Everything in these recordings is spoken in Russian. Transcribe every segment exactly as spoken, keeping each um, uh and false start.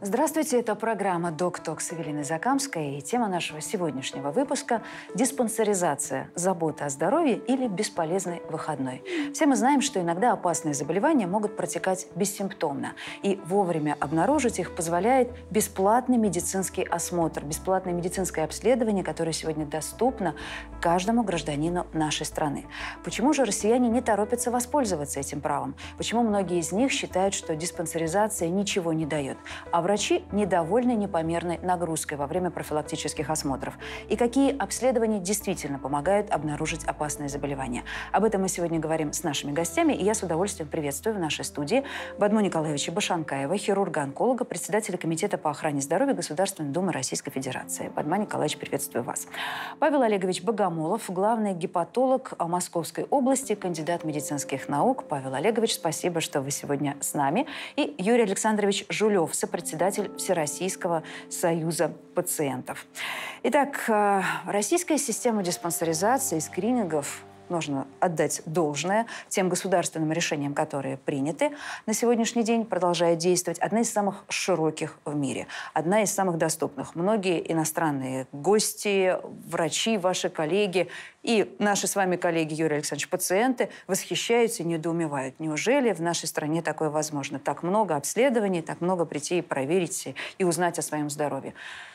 Здравствуйте, это программа «Док-Ток» с Эвелиной Закамской. И тема нашего сегодняшнего выпуска – диспансеризация, забота о здоровье или бесполезный выходной. Все мы знаем, что иногда опасные заболевания могут протекать бессимптомно. И вовремя обнаружить их позволяет бесплатный медицинский осмотр, бесплатное медицинское обследование, которое сегодня доступно каждому гражданину нашей страны. Почему же россияне не торопятся воспользоваться этим правом? Почему многие из них считают, что диспансеризация ничего не дает? А врачи недовольны непомерной нагрузкой во время профилактических осмотров. И какие обследования действительно помогают обнаружить опасные заболевания? Об этом мы сегодня говорим с нашими гостями. И я с удовольствием приветствую в нашей студии Бадму Николаевича Башанкаева, хирурга-онколога, председателя Комитета по охране здоровья Государственной Думы Российской Федерации. Бадму Николаевич, приветствую вас. Павел Олегович Богомолов, главный гепатолог Московской области, кандидат медицинских наук. Павел Олегович, спасибо, что вы сегодня с нами. И Юрий Александрович Жулев, сопредседатель Всероссийского союза пациентов. Итак, российская система диспансеризации и скринингов, нужно отдать должное тем государственным решениям, которые приняты на сегодняшний день, продолжает действовать. Одна из самых широких в мире, одна из самых доступных. Многие иностранные гости, врачи, ваши коллеги и наши с вами коллеги, Юрий Александрович, пациенты восхищаются и недоумевают. Неужели в нашей стране такое возможно? Так много обследований, так много прийти и проверить и узнать о своем здоровье.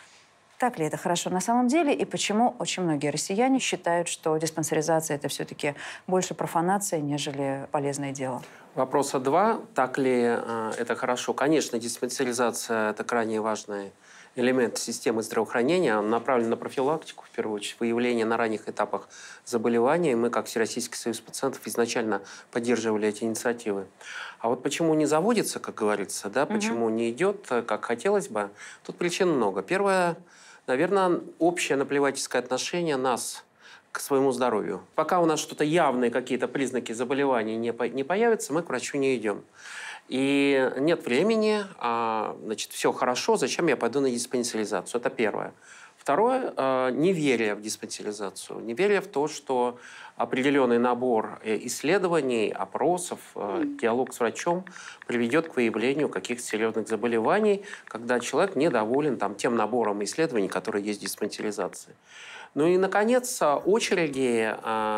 Так ли это хорошо на самом деле? И почему очень многие россияне считают, что диспансеризация – это все-таки больше профанация, нежели полезное дело? Вопроса два. Так ли э, это хорошо? Конечно, диспансеризация – это крайне важный элемент системы здравоохранения. Он направлен на профилактику, в первую очередь, выявление на ранних этапах заболевания. Мы, как Всероссийский союз пациентов, изначально поддерживали эти инициативы. А вот почему не заводится, как говорится, да, угу. почему не идет, как хотелось бы, тут причин много. Первое – наверное, общее наплевательское отношение нас к своему здоровью. Пока у нас что-то явные какие-то признаки заболевания не, по, не появятся, мы к врачу не идем. И нет времени, а, значит, все хорошо, зачем я пойду на диспансеризацию? Это первое. Второе – неверие в диспансеризацию. Неверие в то, что определенный набор исследований, опросов, диалог с врачом приведет к выявлению каких-то серьезных заболеваний, когда человек недоволен там, тем набором исследований, которые есть в диспансеризации. Ну и, наконец, очереди,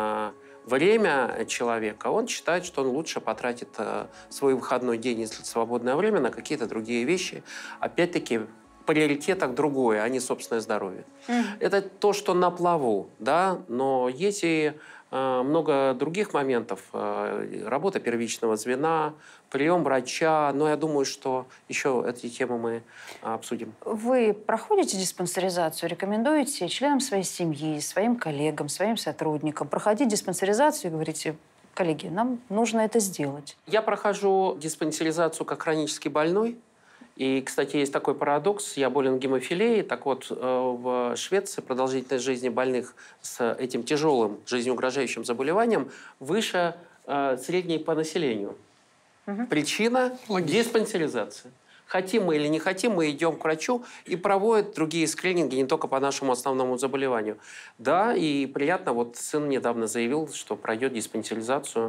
время человека. Он считает, что он лучше потратит свой выходной день, если свободное время, на какие-то другие вещи. Опять-таки, в приоритетах другое, а не собственное здоровье. Mm. Это то, что на плаву, да, но есть и э, много других моментов. Э, работа первичного звена, прием врача, но я думаю, что еще эти темы мы обсудим. Вы проходите диспансеризацию, рекомендуете членам своей семьи, своим коллегам, своим сотрудникам проходить диспансеризацию и говорите: коллеги, нам нужно это сделать? Я прохожу диспансеризацию как хронически больной. И, кстати, есть такой парадокс. Я болен гемофилией. Так вот, в Швеции продолжительность жизни больных с этим тяжелым жизнеугрожающим заболеванием выше средней по населению. Угу. Причина – диспансеризация. Хотим мы или не хотим, мы идем к врачу и проводят другие скрининги не только по нашему основному заболеванию. Да, и приятно. Вот сын недавно заявил, что пройдет диспансеризацию,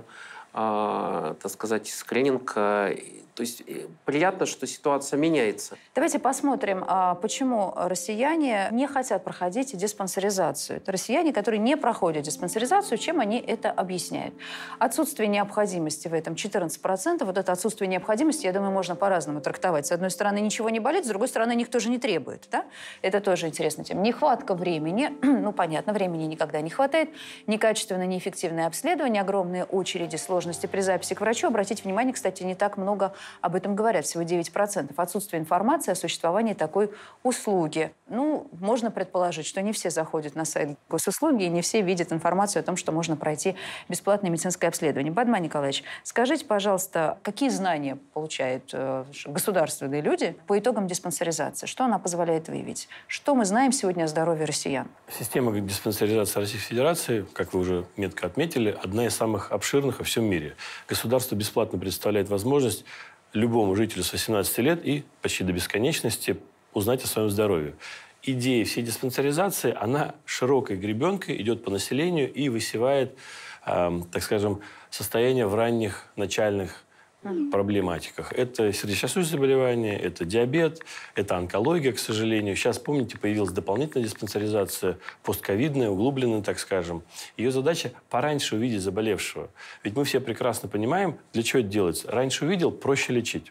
э, так сказать, скрининг. Э, То есть приятно, что ситуация меняется. Давайте посмотрим, почему россияне не хотят проходить диспансеризацию. Это россияне, которые не проходят диспансеризацию, чем они это объясняют? Отсутствие необходимости в этом четырнадцать процентов. Вот это отсутствие необходимости, я думаю, можно по-разному трактовать. С одной стороны, ничего не болит, с другой стороны, никто же не требует. Да? Это тоже интересная тема. Нехватка времени. Ну, понятно, времени никогда не хватает. Некачественное, неэффективное обследование, огромные очереди, сложности при записи к врачу. Обратите внимание, кстати, не так много об этом говорят, всего девять процентов. Отсутствие информации о существовании такой услуги. Ну, можно предположить, что не все заходят на сайт госуслуги, и не все видят информацию о том, что можно пройти бесплатное медицинское обследование. Бадман Николаевич, скажите, пожалуйста, какие знания получают э, государственные люди по итогам диспансеризации? Что она позволяет выявить? Что мы знаем сегодня о здоровье россиян? Система диспансеризации Российской Федерации, как вы уже метко отметили, одна из самых обширных во всем мире. Государство бесплатно предоставляет возможность любому жителю с восемнадцати лет и почти до бесконечности узнать о своем здоровье. Идея всей диспансеризации, она широкой гребенкой идет по населению и высевает, э, так скажем, состояние в ранних начальных mm-hmm. проблематиках. Это сердечно-сосудистые заболевания, это диабет, это онкология, к сожалению. Сейчас, помните, появилась дополнительная диспансеризация, постковидная, углубленная, так скажем. Ее задача пораньше увидеть заболевшего. Ведь мы все прекрасно понимаем, для чего это делается. Раньше увидел, проще лечить.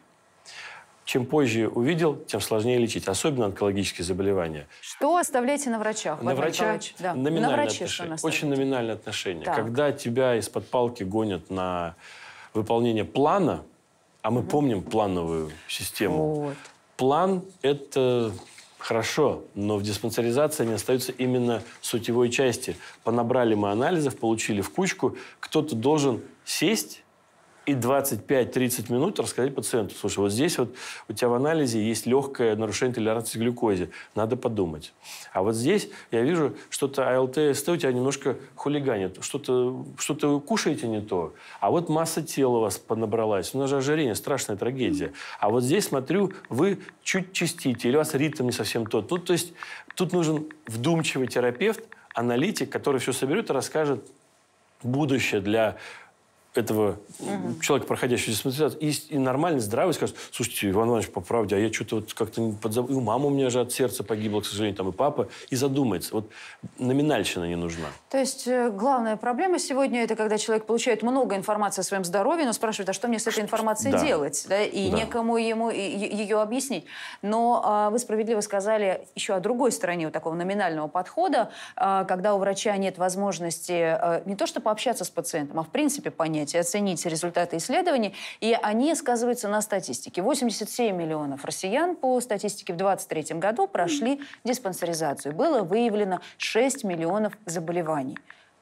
Чем позже увидел, тем сложнее лечить, особенно онкологические заболевания. Что оставляете на врачах? На врача да. номинальное на враче, отношение. Очень номинальное отношение. Так. Когда тебя из-под палки гонят на выполнение плана, а мы угу. помним плановую систему. Вот. План – это хорошо, но в диспансеризации они остаются именно сутевой части. Понабрали мы анализов, получили в кучку. Кто-то должен сесть и двадцать пять тридцать минут рассказать пациенту: слушай, вот здесь вот у тебя в анализе есть легкое нарушение толерантности к глюкозе, надо подумать. А вот здесь я вижу, что-то АЛТ, СТ у тебя немножко хулиганит, что-то что кушаете не то. А вот масса тела у вас понабралась, у нас же ожирение, страшная трагедия. А вот здесь, смотрю, вы чуть чистите, или у вас ритм не совсем тот. Ну, то есть тут нужен вдумчивый терапевт, аналитик, который все соберет и расскажет будущее для этого угу. человека, проходящего диспансеризацию, и, и нормальный, здравый, скажет: слушайте, Иван Иванович, по правде, а я что-то вот как-то подзабыл. И мама у меня же от сердца погибла, к сожалению, там и папа. И задумается. Вот номинальщина не нужна. То есть главная проблема сегодня – это когда человек получает много информации о своем здоровье, но спрашивает: а что мне с этой информацией да. делать? Да? И да. некому ему ее объяснить. Но а, вы справедливо сказали еще о другой стороне вот такого номинального подхода, а, когда у врача нет возможности а, не то что пообщаться с пациентом, а в принципе понять и оценить результаты исследований, и они сказываются на статистике. восемьдесят семь миллионов россиян по статистике в двадцать третьем году прошли диспансеризацию. Было выявлено шесть миллионов заболеваний.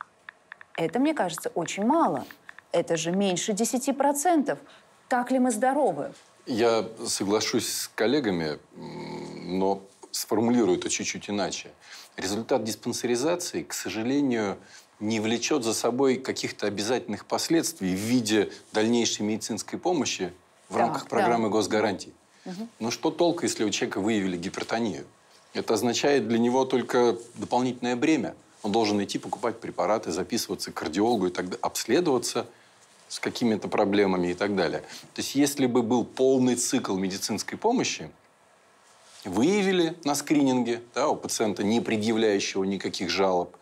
Это, мне кажется, очень мало. Это же меньше десяти процентов. Так ли мы здоровы? Я соглашусь с коллегами, но сформулирую это чуть-чуть иначе. Результат диспансеризации, к сожалению, не влечет за собой каких-то обязательных последствий в виде дальнейшей медицинской помощи в да, рамках программы да. госгарантий. Угу. Но что толку, если у человека выявили гипертонию? Это означает для него только дополнительное бремя. Он должен идти покупать препараты, записываться к кардиологу и так далее, обследоваться с какими-то проблемами и так далее. То есть если бы был полный цикл медицинской помощи, выявили на скрининге да, у пациента, не предъявляющего никаких жалоб,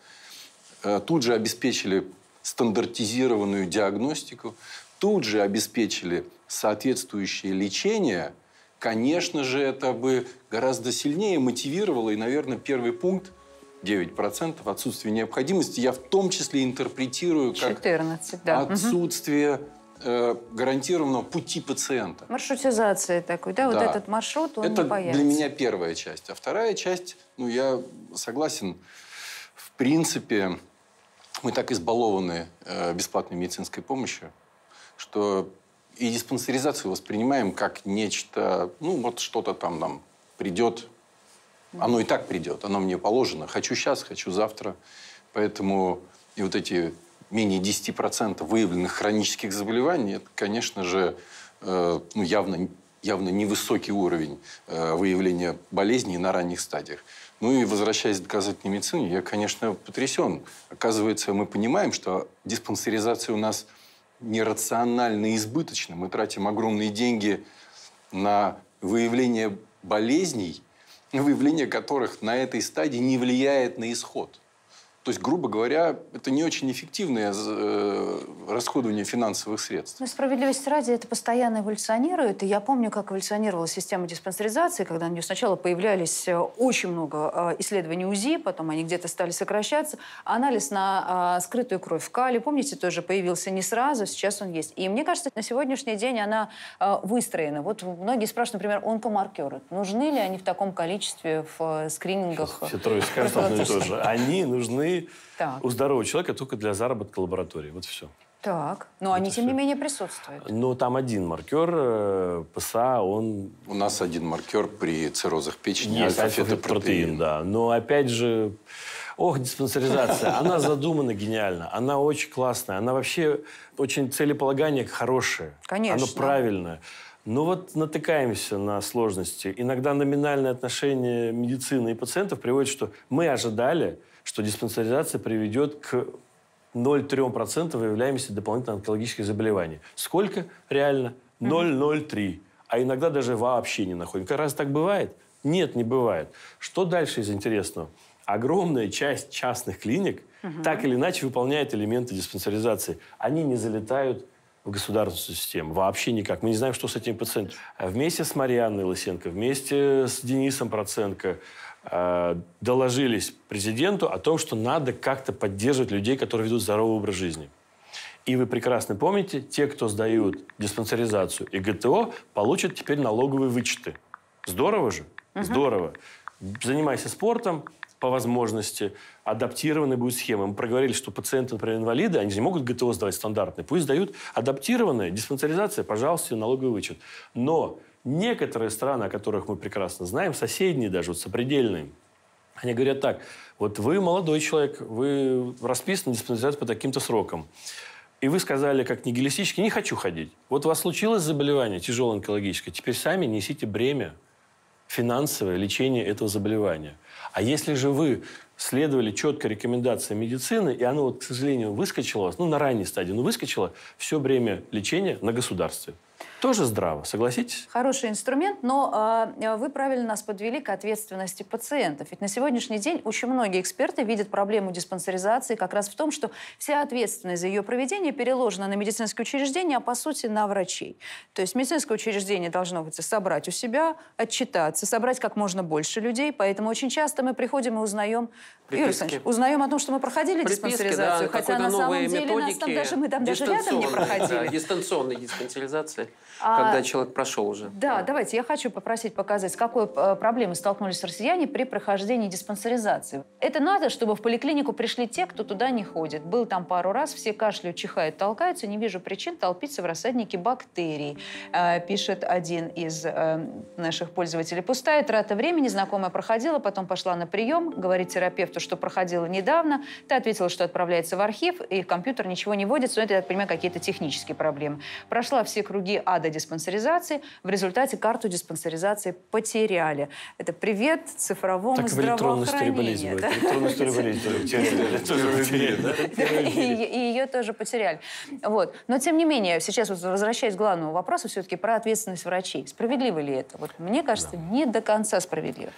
тут же обеспечили стандартизированную диагностику, тут же обеспечили соответствующее лечение, конечно же, это бы гораздо сильнее мотивировало. И, наверное, первый пункт, девять процентов, отсутствие необходимости, я в том числе интерпретирую как четырнадцать, да. отсутствие угу. э, гарантированного пути пациента. Маршрутизация такой, да? да. Вот этот маршрут, он это не появится. Для меня первая часть. А вторая часть, ну, я согласен, в принципе, мы так избалованы э, бесплатной медицинской помощью, что и диспансеризацию воспринимаем как нечто, ну, вот что-то там нам придет. Оно и так придет, оно мне положено. Хочу сейчас, хочу завтра. Поэтому и вот эти менее десяти процентов выявленных хронических заболеваний, это, конечно же, э, ну, явно, явно невысокий уровень э, выявления болезней на ранних стадиях. Ну и возвращаясь к доказательной медицине, я, конечно, потрясен. Оказывается, мы понимаем, что диспансеризация у нас нерационально избыточна. Мы тратим огромные деньги на выявление болезней, выявление которых на этой стадии не влияет на исход. То есть, грубо говоря, это не очень эффективное расходование финансовых средств. Но справедливости ради, это постоянно эволюционирует. И я помню, как эволюционировала система диспансеризации, когда на нее сначала появлялись очень много исследований УЗИ, потом они где-то стали сокращаться. Анализ на скрытую кровь в кале, помните, тоже появился не сразу, сейчас он есть. И мне кажется, на сегодняшний день она выстроена. Вот многие спрашивают, например, онкомаркеры. Нужны ли они в таком количестве в скринингах? Сейчас все трое скажут одно и то же. Они нужны так. у здорового человека только для заработка лаборатории. Вот все. Так, но вот они, тем все. не менее, присутствуют. Но там один маркер, ПСА, он... У нас один маркер при циррозах печени. Есть альфа-фетопротеин, да. Но опять же, ох, диспансеризация, она задумана гениально, она очень классная, она вообще очень целеполагание хорошее. Конечно. Оно правильное. Но вот натыкаемся на сложности. Иногда номинальное отношение медицины и пациентов приводит, что мы ожидали, что диспансеризация приведет к ноль целых три десятых выявляемости дополнительных онкологических заболеваний. Сколько реально? ноль целых ноль три. А иногда даже вообще не находим. Как раз так бывает? Нет, не бывает. Что дальше из интересного? Огромная часть частных клиник угу. так или иначе выполняет элементы диспансеризации. Они не залетают в государственную систему. Вообще никак. Мы не знаем, что с этим пациентом. Вместе с Марьяной Лысенко, вместе с Денисом Проценко э, доложились президенту о том, что надо как-то поддерживать людей, которые ведут здоровый образ жизни. И вы прекрасно помните, те, кто сдают диспансеризацию и ГТО, получат теперь налоговые вычеты. Здорово же? Угу. Здорово. Занимайся спортом по возможности, адаптированной будет схема. Мы проговорили, что пациенты, например, инвалиды, они же не могут ГТО сдавать стандартные. Пусть сдают адаптированные, диспансеризация, пожалуйста, налоговый вычет. Но некоторые страны, о которых мы прекрасно знаем, соседние даже, вот сопредельные, они говорят так, вот вы молодой человек, вы расписаны диспансеризацию по таким-то срокам. И вы сказали, как нигилистически, не хочу ходить. Вот у вас случилось заболевание тяжелое онкологическое, теперь сами несите бремя финансовое лечение этого заболевания. А если же вы следовали четко рекомендациям медицины, и оно, вот, к сожалению, выскочило у вас, ну, на ранней стадии, но выскочило, все бремя лечения на государстве. Тоже здраво, согласитесь? Хороший инструмент, но э, вы правильно нас подвели к ответственности пациентов. Ведь на сегодняшний день очень многие эксперты видят проблему диспансеризации как раз в том, что вся ответственность за ее проведение переложена на медицинские учреждения, а по сути на врачей. То есть медицинское учреждение должно быть собрать у себя, отчитаться, собрать как можно больше людей. Поэтому очень часто мы приходим и узнаем, Юрий Александрович, узнаем о том, что мы проходили Приписки, диспансеризацию, да, хотя на самом деле нас там даже, мы там даже рядом не проходили. Да, дистанционной диспансеризации. А, когда человек прошел уже. Да, да, давайте. Я хочу попросить показать, с какой э, проблемой столкнулись россияне при прохождении диспансеризации. Это надо, чтобы в поликлинику пришли те, кто туда не ходит. Был там пару раз, все кашляют, чихают, толкаются. Не вижу причин толпиться в рассаднике бактерий. Э, пишет один из э, наших пользователей. Пустая трата времени. Знакомая проходила, потом пошла на прием. Говорит терапевту, что проходила недавно. Та ответила, что отправляется в архив, и в компьютер ничего не вводится. Но это, я так понимаю, какие-то технические проблемы. Прошла все круги ада диспансеризации. В результате карту диспансеризации потеряли. Это привет цифровому здравоохранению. Так в электронной истории болезни. И ее тоже потеряли. Вот. Но, тем не менее, сейчас, вот, возвращаясь к главному вопросу, все-таки про ответственность врачей. Справедливо ли это? Вот, мне кажется, не до конца справедливо.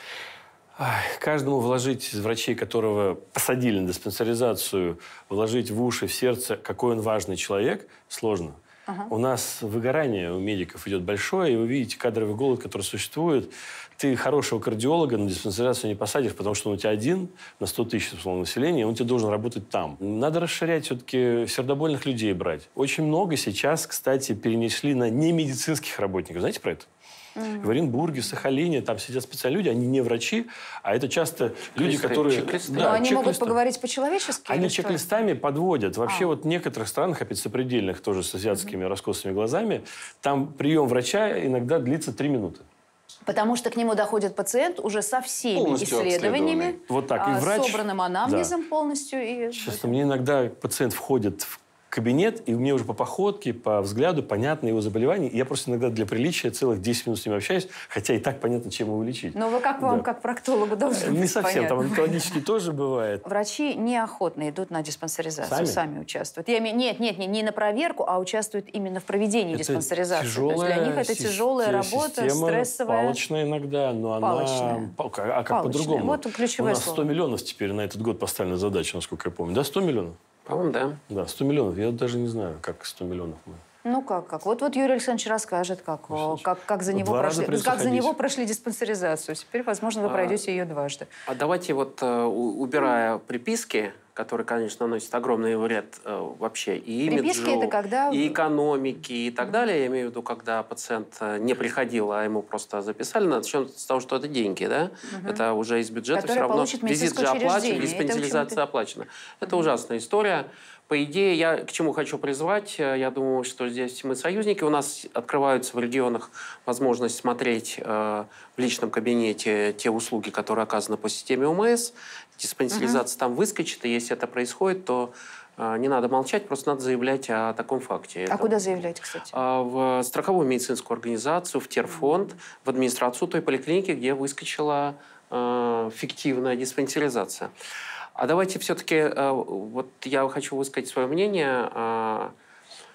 Каждому вложить из врачей, которого посадили на диспансеризацию, вложить в уши, в сердце, какой он важный человек, сложно. Ага. У нас выгорание у медиков идет большое, и вы видите кадровый голод, который существует. Ты хорошего кардиолога на диспансеризацию не посадишь, потому что он у тебя один на сто тысяч населения, и он тебе должен работать там. Надо расширять все-таки сердобольных людей брать. Очень много сейчас, кстати, перенесли на немедицинских работников. Знаете про это? Mm-hmm. В Оренбурге, в Сахалине, там сидят специальные люди, они не врачи, а это часто чек-листы, люди, которые... Чек-листы. Да, Но они могут поговорить по-человечески? Они чек-листами подводят. Вообще а. вот в некоторых странах, опять сопредельных, тоже с азиатскими mm-hmm. раскосыми глазами, там прием врача иногда длится три минуты. Потому что к нему доходит пациент уже со всеми полностью исследованиями, вот так. И врач, собранным анамнезом да. полностью. И... Честно, мне иногда пациент входит в кабинет, и мне уже по походке, по взгляду понятно его заболевание. И я просто иногда для приличия целых десять минут с ним общаюсь, хотя и так понятно, чем его лечить. Но вы как вам, да. как проктологу, должны быть Не совсем, понятно. Там онкологически тоже бывает. Врачи неохотно идут на диспансеризацию, сами, сами участвуют. Я имею, нет, нет, не, не на проверку, а участвуют именно в проведении это диспансеризации. Тяжелая, То есть для них это тяжелая работа, стрессовая. Палочная иногда, но палочная. она... А как по-другому? Вот ключевое У нас слово. сто миллионов теперь на этот год поставлена задача, насколько я помню. Да, сто миллионов? По-моему, да. Да, сто миллионов. Я даже не знаю, как сто миллионов мы. Ну как, как? Вот, вот Юрий Александрович расскажет, как, как, как, за него прошли, как за него прошли диспансеризацию. Теперь, возможно, вы пройдете а, ее дважды. А давайте вот, убирая приписки, которые, конечно, наносят огромный вред э, вообще и приписки имиджу, это когда... и экономике, и так далее. Я имею в виду, когда пациент не приходил, а ему просто записали. Начнем с того, что это деньги, да? Угу. Это уже из бюджета Которое все равно. Визит же оплачен, это, диспансеризация оплачена. Это угу. ужасная история. По идее, я к чему хочу призвать, я думаю, что здесь мы союзники. У нас открываются в регионах возможность смотреть э, в личном кабинете те услуги, которые оказаны по системе ОМС. Диспансеризация угу. там выскочит, и если это происходит, то э, не надо молчать, просто надо заявлять о таком факте. А это, куда заявлять, кстати? Э, в страховую медицинскую организацию, в терфонд, угу. в администрацию той поликлиники, где выскочила э, фиктивная диспансеризация. А давайте все-таки, вот я хочу высказать свое мнение.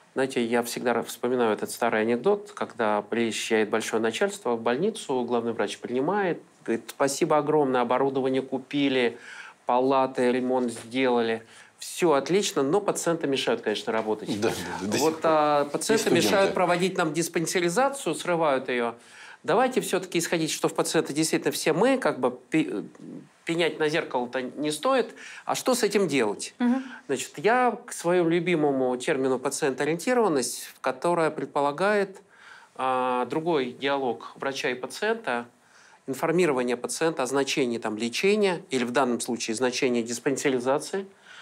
Знаете, я всегда вспоминаю этот старый анекдот, когда приезжает большое начальство в больницу, главный врач принимает, говорит, спасибо огромное, оборудование купили, палаты, ремонт сделали. Все отлично, но пациенты мешают, конечно, работать. Да, да, да, вот а, пациенты мешают проводить нам диспансеризацию, срывают ее. Давайте все-таки исходить, что в пациенты действительно все мы, как бы пенять на зеркало-то не стоит. А что с этим делать? Угу. Значит, я к своему любимому термину пациент-ориентированность, которая предполагает а, другой диалог врача и пациента, информирование пациента о значении там, лечения, или в данном случае значении диспансеризации,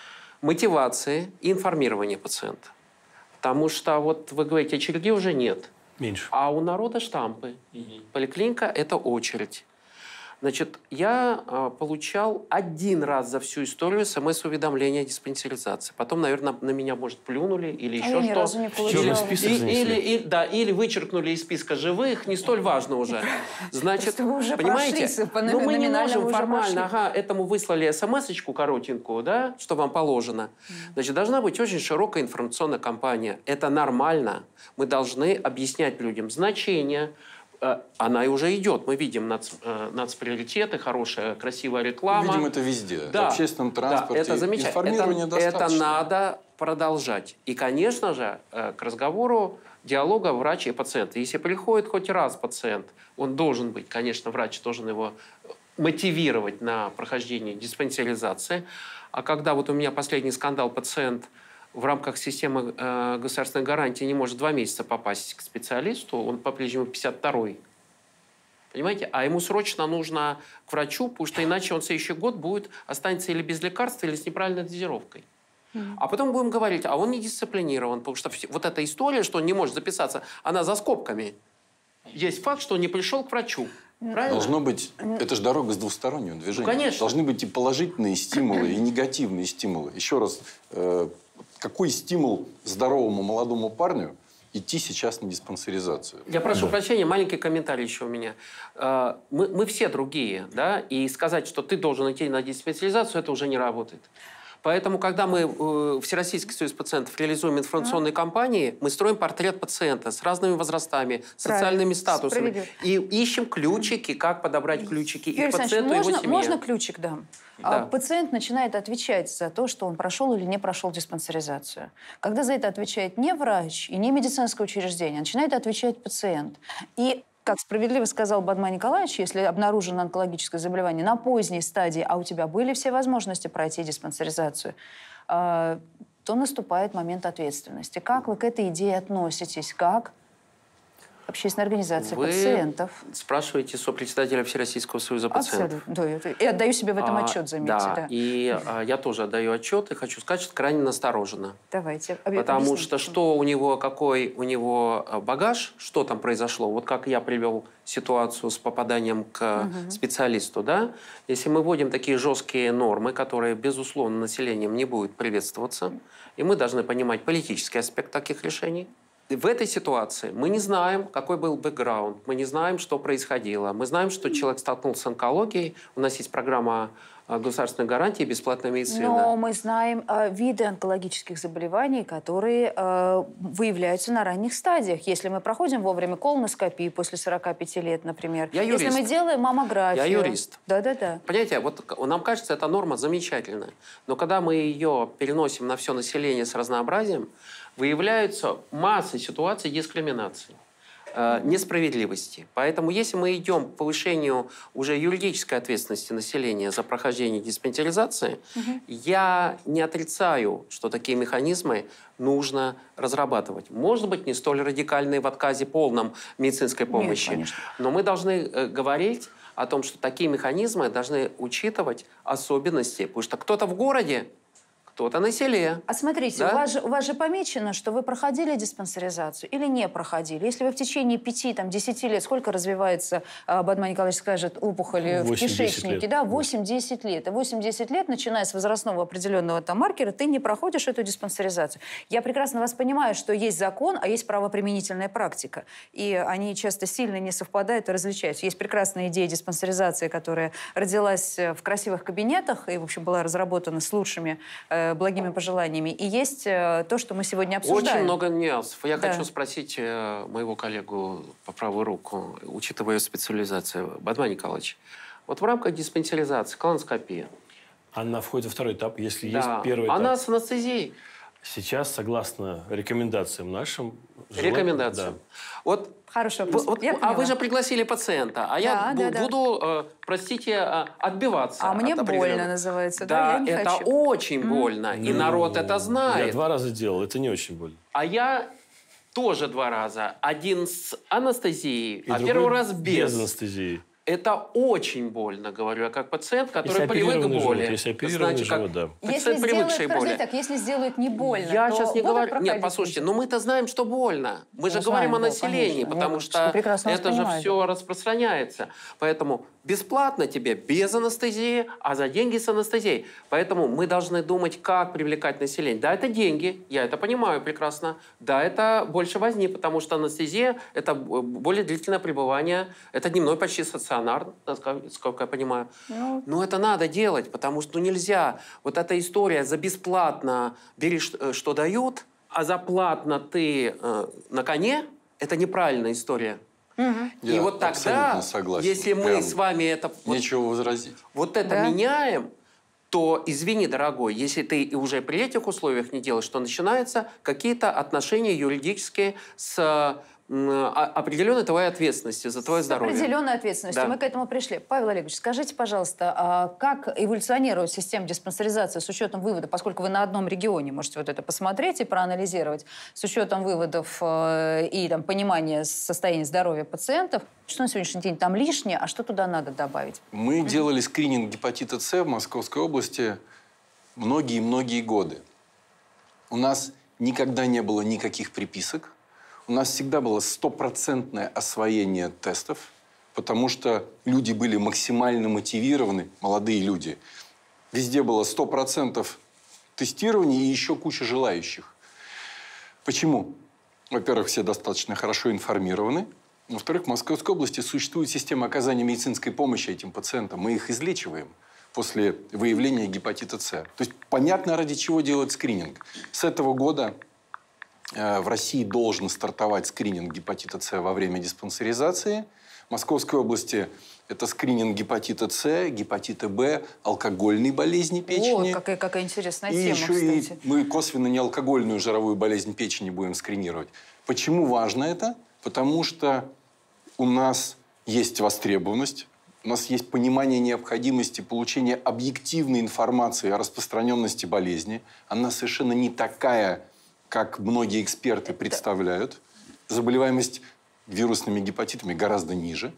мотивации и информирования пациента. Потому что, вот вы говорите, очереди уже нет. Меньше. А у народа штампы. Mm-hmm. Поликлиника – это очередь. Значит, я э, получал один раз за всю историю смс-уведомление о диспансеризации. Потом, наверное, на меня, может, плюнули или а еще я что. Или, и, или, и, да, или вычеркнули из списка живых, не столь важно уже. Значит, уже понимаете, но мы не можем формально, прошли. ага, этому выслали смс-очку коротенькую, да, что вам положено. Значит, должна быть очень широкая информационная кампания. Это нормально. Мы должны объяснять людям значение. Она и уже идет. Мы видим нац, нацприоритеты, хорошая, красивая реклама. Мы видим это везде. Да. В общественном транспорте. Да, это замечательно. Информирование это, достаточно. Это надо продолжать. И, конечно же, к разговору диалога врача и пациента. Если приходит хоть раз пациент, он должен быть, конечно, врач должен его мотивировать на прохождение диспансеризации. А когда вот у меня последний скандал, пациент в рамках системы э, государственной гарантии не может два месяца попасть к специалисту, он по-прежнему пятьдесят второй. Понимаете? А ему срочно нужно к врачу, потому что иначе он в следующий год будет, останется или без лекарства, или с неправильной дозировкой. Mm-hmm. А потом будем говорить, а он не дисциплинирован, потому что вот эта история, что он не может записаться, она за скобками. Есть факт, что он не пришел к врачу. Правильно? Должно быть, это же дорога с двустороннего движения. Ну, конечно. Должны быть и положительные стимулы, и негативные стимулы. Еще раз, э, какой стимул здоровому молодому парню идти сейчас на диспансеризацию? Я прошу да. прощения, маленький комментарий еще у меня. Мы, мы все другие, да, и сказать, что ты должен идти на диспансеризацию, это уже не работает. Поэтому, когда мы э, Всероссийский союз пациентов реализуем информационные а? кампании, мы строим портрет пациента с разными возрастами, социальными статусами. И ищем ключики, как подобрать ключики и пациенту, и его семье. Можно ключик дам? Да. А пациент начинает отвечать за то, что он прошел или не прошел диспансеризацию. Когда за это отвечает не врач и не медицинское учреждение, начинает отвечать пациент. И как справедливо сказал Бадман Николаевич, если обнаружено онкологическое заболевание на поздней стадии, а у тебя были все возможности пройти диспансеризацию, то наступает момент ответственности. Как вы к этой идее относитесь? Как общественная организация вы пациентов? Спрашиваете сопредседателя Всероссийского союза пациентов. Абсолютно. Да, и отдаю себе в этом а, отчет, заметьте. Да, да. и а, я тоже отдаю отчет, и хочу сказать, что крайне настороженно. Давайте. Потому объясните. что что у него, какой у него багаж, что там произошло, вот как я привел ситуацию с попаданием к угу. специалисту, да, если мы вводим такие жесткие нормы, которые, безусловно, населением не будут приветствоваться, и мы должны понимать политический аспект таких решений. В этой ситуации мы не знаем, какой был бэкграунд, мы не знаем, что происходило. Мы знаем, что человек столкнулся с онкологией, у нас есть программа государственной гарантии бесплатная медицина. Но мы знаем э, виды онкологических заболеваний, которые э, выявляются на ранних стадиях. Если мы проходим вовремя колоноскопию после сорока пяти лет, например. Я юрист. Если мы делаем маммографию. Я юрист. Да-да-да. Понимаете, вот нам кажется, эта норма замечательная. Но когда мы ее переносим на все население с разнообразием, выявляются масса ситуаций дискриминации, э, несправедливости. Поэтому если мы идем к повышению уже юридической ответственности населения за прохождение диспансеризации, угу. я не отрицаю, что такие механизмы нужно разрабатывать. Может быть, не столь радикальные в отказе полном медицинской помощи. Нет, но мы должны э, говорить о том, что такие механизмы должны учитывать особенности. Потому что кто-то в городе, кто-то на селе. А смотрите, да? у, вас же, у вас же помечено, что вы проходили диспансеризацию или не проходили. Если вы в течение пяти-десяти лет, сколько развивается, Бадман Николаевич скажет, опухоли в кишечнике, да, восемь-десять лет. И восемь-десять лет, начиная с возрастного определенного там маркера, ты не проходишь эту диспансеризацию. Я прекрасно вас понимаю, что есть закон, а есть правоприменительная практика. И они часто сильно не совпадают и различаются. Есть прекрасная идея диспансеризации, которая родилась в красивых кабинетах и, в общем, была разработана с лучшими э, э, благими пожеланиями, и есть э, то, что мы сегодня обсуждаем. Очень много нюансов. Я Да. хочу спросить э, моего коллегу по правую руку, учитывая ее специализацию, Бадман Николаевич. Вот в рамках диспансеризации, колоноскопия. Она входит во второй этап, если Да. есть первый этап. Она с анестезией. Сейчас, согласно рекомендациям нашим... желательно- Рекомендациям. Да. Вот, Хорошо, вот- вот, я а поняла. вы же пригласили пациента, а Да, я бу- да, да. буду, э, простите, э, отбиваться. А от мне определенного. больно называется, да, Да, я не это хочу. очень больно, и Ну, народ это Я знает. два раза делал, это не очень больно. А я тоже два раза. Один с анестезией, И а другой первый раз без. без анестезии. Это очень больно, говорю я, как пациент, который Если привык к оперированный боли. живот, если оперированный Значит, как живот, да. Если пациент, сделают, привыкший к подожди, боли. так, если сделают не больно, Я то сейчас не будут говорю... проходить Нет, послушайте, люди? но мы-то знаем, что больно. Мы же Ну, говорим знаем, о да, населении, конечно. потому Я что прекрасно вас это же понимаю, все распространяется. Поэтому бесплатно тебе без анестезии, а за деньги с анестезией. Поэтому мы должны думать, как привлекать население. Да, это деньги, я это понимаю прекрасно. Да, это больше возни, потому что анестезия – это более длительное пребывание. Это дневной почти стационар, насколько я понимаю. Ну, Но это надо делать, потому что ну, нельзя. Вот эта история за бесплатно бери, что, что дают, а за платно ты э, на коне – это неправильная история. мгм. И Я вот тогда, абсолютно согласен. если мы Прям с вами это, вот, Нечего возразить. вот это Да. меняем, то, извини, дорогой, если ты и уже при этих условиях не делаешь, то начинаются какие-то отношения юридические с м, а- определенной твоей ответственностью за твое С здоровье. определенной ответственностью. Да. Мы к этому пришли. Павел Олегович, скажите, пожалуйста, а как эволюционирует система диспансеризации с учетом вывода, поскольку вы на одном регионе можете вот это посмотреть и проанализировать, с учетом выводов э, и там, понимания состояния здоровья пациентов, что на сегодняшний день там лишнее, а что туда надо добавить? Мы делали скрининг гепатита С в Московской области многие-многие годы. У нас никогда не было никаких приписок. У нас всегда было стопроцентное освоение тестов, потому что люди были максимально мотивированы, молодые люди. Везде было сто процентов тестирования и еще куча желающих. Почему? Во-первых, все достаточно хорошо информированы. Во-вторых, в Московской области существует система оказания медицинской помощи этим пациентам. Мы их излечиваем после выявления гепатита С. То есть понятно, ради чего делать скрининг. С этого года э, в России должен стартовать скрининг гепатита С во время диспансеризации. В Московской области это скрининг гепатита С, гепатита Б, алкогольной болезни печени. О, какая, какая интересная И тема, еще кстати. и мы косвенно неалкогольную жировую болезнь печени будем скринировать. Почему важно это? Потому что у нас есть востребованность, у нас есть понимание необходимости получения объективной информации о распространенности болезни. Она совершенно не такая, как многие эксперты представляют. Заболеваемость вирусными гепатитами гораздо ниже.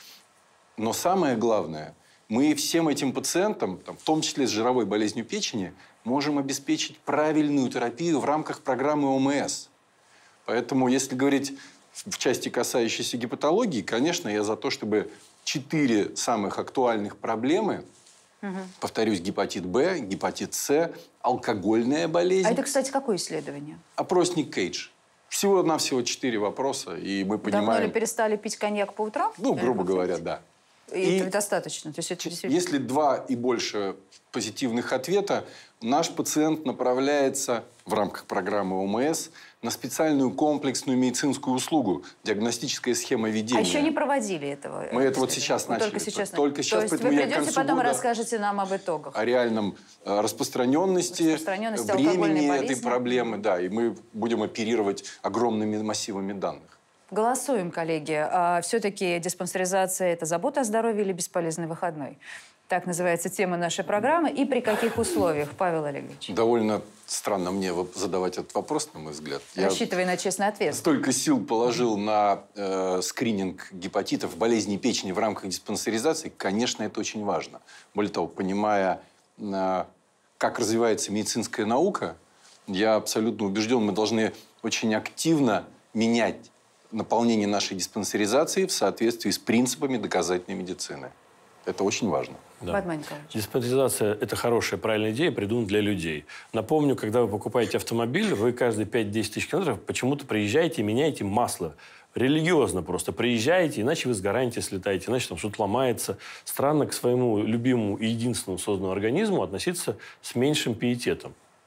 Но самое главное, мы всем этим пациентам, там, в том числе с жировой болезнью печени, можем обеспечить правильную терапию в рамках программы О М С. Поэтому, если говорить в части, касающейся гепатологии, конечно, я за то, чтобы четыре самых актуальных проблемы, Угу. повторюсь, гепатит Б, гепатит С, алкогольная болезнь, А это, кстати, какое исследование? опросник Кейдж. Всего-навсего четыре вопроса, и мы Давно ли понимаем... перестали пить коньяк по утрам? Ну, Или грубо по говоря, сути? да. И И- этого достаточно. То есть это действительно... Если два и больше позитивных ответа, наш пациент направляется в рамках программы О М С на специальную комплексную медицинскую услугу, диагностическая схема ведения. А еще не проводили этого? Мы это вот исследования? сейчас Вы начали. Только сейчас, Только сейчас, То есть поэтому вы я к придете, концу потом года- расскажете нам об итогах. О реальном э, распространенности, Распространенности времени алкогольной этой болезни. проблемы. Да, и мы будем оперировать огромными массивами данных. Голосуем, коллеги. А все-таки диспансеризация – это забота о здоровье или бесполезный выходной? Так называется тема нашей программы. И при каких условиях, Павел Олегович? Довольно странно мне воп- задавать этот вопрос, на мой взгляд. Я Рассчитывая на честный ответ. столько сил положил на э, скрининг гепатитов, болезней печени в рамках диспансеризации. Конечно, это очень важно. Более того, понимая, э, как развивается медицинская наука, я абсолютно убежден, мы должны очень активно менять наполнение нашей диспансеризации в соответствии с принципами доказательной медицины. Это очень важно. Да. Бадман Николаевич. Диспансеризация – это хорошая, правильная идея, придумана для людей. Напомню, когда вы покупаете автомобиль, вы каждые пять-десять тысяч километров почему-то приезжаете и меняете масло. Религиозно просто приезжаете, иначе вы с гарантией слетаете, иначе там что-то ломается. Странно к своему любимому и единственному созданному организму относиться с меньшим пиететом.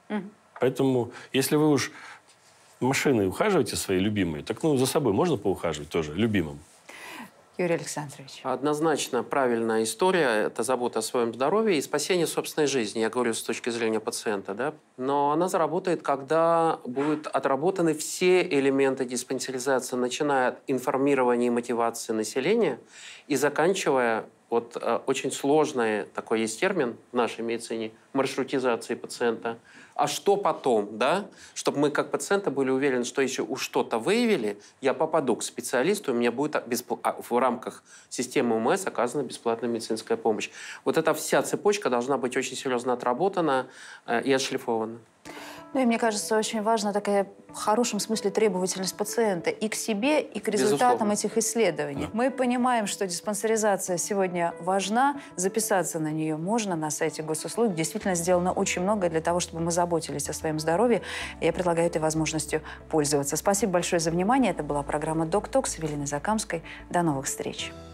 Угу. Поэтому, если вы уж машиной ухаживаете своей любимой, так ну за собой можно поухаживать тоже, любимым. Юрий Александрович. Однозначно правильная история – это забота о своем здоровье и спасение собственной жизни. Я говорю с точки зрения пациента, да. Но она заработает, когда будут отработаны все элементы диспансеризации, начиная от информирования и мотивации населения и заканчивая, вот э, очень сложный такой есть термин в нашей медицине – маршрутизации пациента. А что потом, да? Чтобы мы как пациенты были уверены, что если уж что-то выявили, я попаду к специалисту, и мне будет беспл... в рамках системы ОМС оказана бесплатная медицинская помощь. Вот эта вся цепочка должна быть очень серьезно отработана э, и отшлифована. Ну и мне кажется, очень важна такая в хорошем смысле требовательность пациента и к себе, и к результатам Безусловно. этих исследований. Да. Мы понимаем, что диспансеризация сегодня важна, записаться на нее можно на сайте госуслуг. Действительно сделано очень много для того, чтобы мы заботились о своем здоровье. Я предлагаю этой возможностью пользоваться. Спасибо большое за внимание. Это была программа «Докток» с Эвелиной Закамской. До новых встреч.